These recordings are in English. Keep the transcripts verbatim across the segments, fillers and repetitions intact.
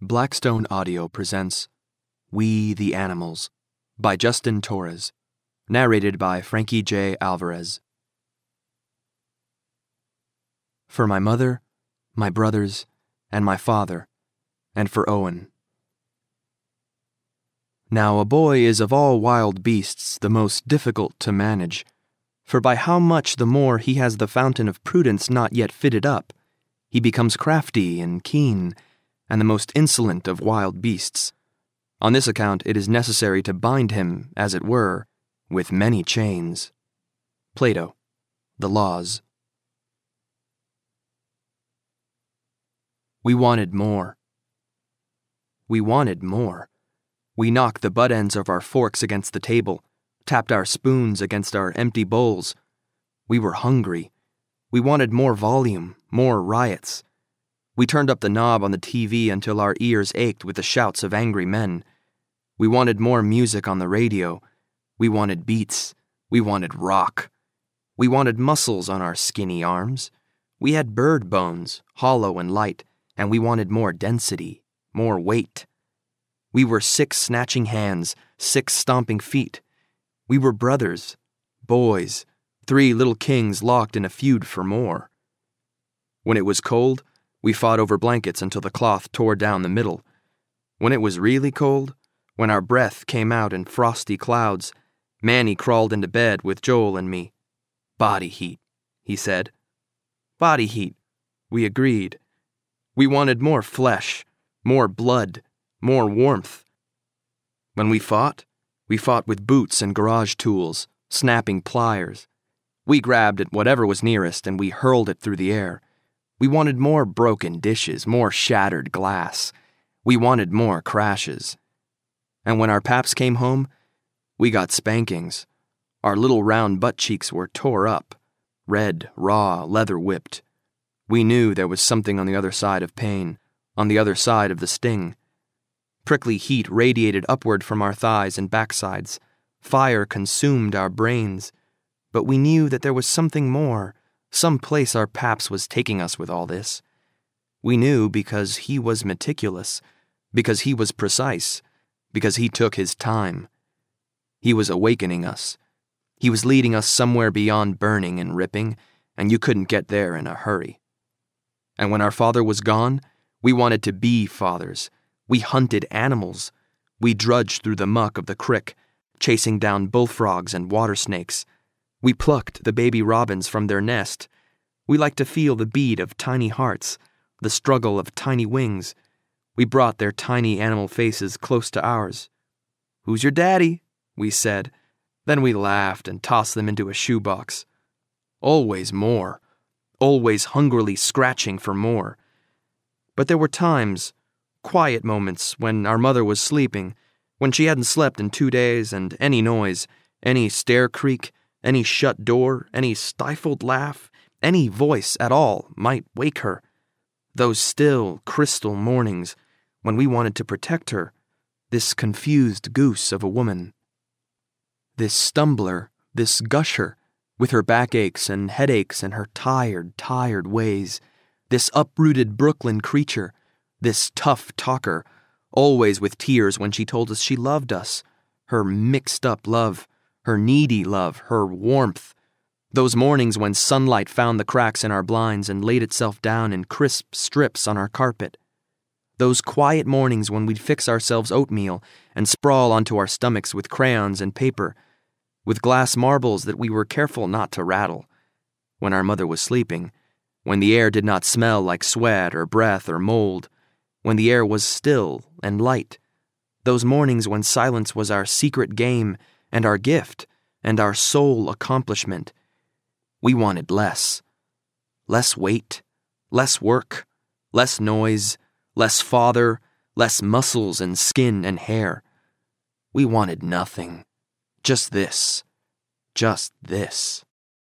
Blackstone Audio presents We the Animals by Justin Torres, narrated by Frankie J. Alvarez. For my mother, my brothers, and my father, and for Owen. Now a boy is of all wild beasts the most difficult to manage, for by how much the more he has the fountain of prudence not yet fitted up, he becomes crafty and keen, and the most insolent of wild beasts. On this account it is necessary to bind him, as it were, with many chains. Plato, The Laws. We wanted more. We wanted more. We knocked the butt ends of our forks against the table, tapped our spoons against our empty bowls. We were hungry. We wanted more volume, more riots. We turned up the knob on the T V until our ears ached with the shouts of angry men. We wanted more music on the radio. We wanted beats. We wanted rock. We wanted muscles on our skinny arms. We had bird bones, hollow and light, and we wanted more density, more weight. We were six snatching hands, six stomping feet. We were brothers, boys, three little kings locked in a feud for more. When it was cold, we fought over blankets until the cloth tore down the middle. When it was really cold, when our breath came out in frosty clouds, Manny crawled into bed with Joel and me. Body heat, he said. Body heat, we agreed. We wanted more flesh, more blood, more warmth. When we fought, we fought with boots and garage tools, snapping pliers. We grabbed at whatever was nearest and we hurled it through the air. We wanted more broken dishes, more shattered glass. We wanted more crashes. And when our paps came home, we got spankings. Our little round butt cheeks were tore up, red, raw, leather whipped. We knew there was something on the other side of pain, on the other side of the sting. Prickly heat radiated upward from our thighs and backsides. Fire consumed our brains. But we knew that there was something more, some place our paps was taking us with all this. We knew because he was meticulous, because he was precise, because he took his time. He was awakening us. He was leading us somewhere beyond burning and ripping, and you couldn't get there in a hurry. And when our father was gone, we wanted to be fathers. We hunted animals. We drudged through the muck of the crick, chasing down bullfrogs and water snakes. We plucked the baby robins from their nest. We liked to feel the beat of tiny hearts, the struggle of tiny wings. We brought their tiny animal faces close to ours. "Who's your daddy?" we said. Then we laughed and tossed them into a shoebox. Always more. Always hungrily scratching for more. But there were times, quiet moments, when our mother was sleeping, when she hadn't slept in two days, and any noise, any stair creak, any shut door, any stifled laugh, any voice at all might wake her. Those still, crystal mornings when we wanted to protect her, this confused goose of a woman. This stumbler, this gusher, with her backaches and headaches and her tired, tired ways. This uprooted Brooklyn creature, this tough talker, always with tears when she told us she loved us, her mixed-up love, her needy love, her warmth. Those mornings when sunlight found the cracks in our blinds and laid itself down in crisp strips on our carpet. Those quiet mornings when we'd fix ourselves oatmeal and sprawl onto our stomachs with crayons and paper, with glass marbles that we were careful not to rattle. When our mother was sleeping, when the air did not smell like sweat or breath or mold, when the air was still and light. Those mornings when silence was our secret game and our gift, and our sole accomplishment. We wanted less. Less weight, less work, less noise, less father, less muscles and skin and hair. We wanted nothing. Just this. Just this.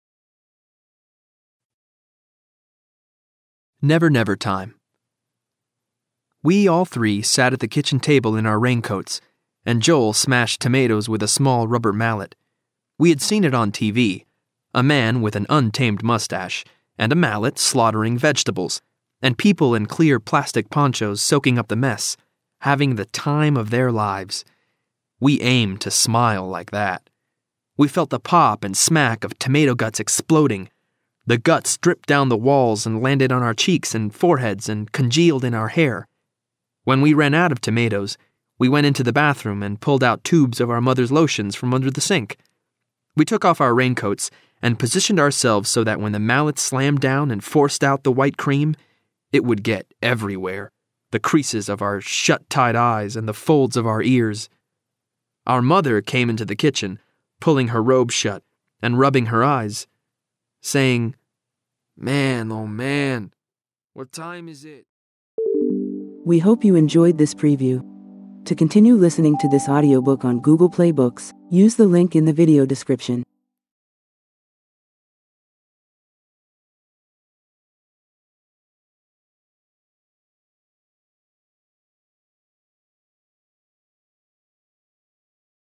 Never Never Time. We all three sat at the kitchen table in our raincoats, and Joel smashed tomatoes with a small rubber mallet. We had seen it on T V, a man with an untamed mustache and a mallet slaughtering vegetables, and people in clear plastic ponchos soaking up the mess, having the time of their lives. We aimed to smile like that. We felt the pop and smack of tomato guts exploding. The guts dripped down the walls and landed on our cheeks and foreheads and congealed in our hair. When we ran out of tomatoes, we went into the bathroom and pulled out tubes of our mother's lotions from under the sink. We took off our raincoats and positioned ourselves so that when the mallet slammed down and forced out the white cream, it would get everywhere, the creases of our shut-tied eyes and the folds of our ears. Our mother came into the kitchen, pulling her robe shut and rubbing her eyes, saying, "Man, oh man, what time is it?" We hope you enjoyed this preview. To continue listening to this audiobook on Google Play Books, use the link in the video description.